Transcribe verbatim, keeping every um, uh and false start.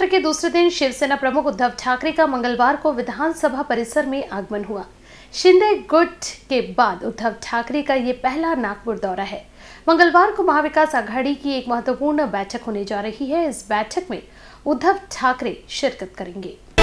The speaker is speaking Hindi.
सत्र के दूसरे दिन शिवसेना प्रमुख उद्धव ठाकरे का मंगलवार को विधानसभा परिसर में आगमन हुआ। शिंदे गुट के बाद उद्धव ठाकरे का ये पहला नागपुर दौरा है। मंगलवार को महाविकास आघाड़ी की एक महत्वपूर्ण बैठक होने जा रही है। इस बैठक में उद्धव ठाकरे शिरकत करेंगे।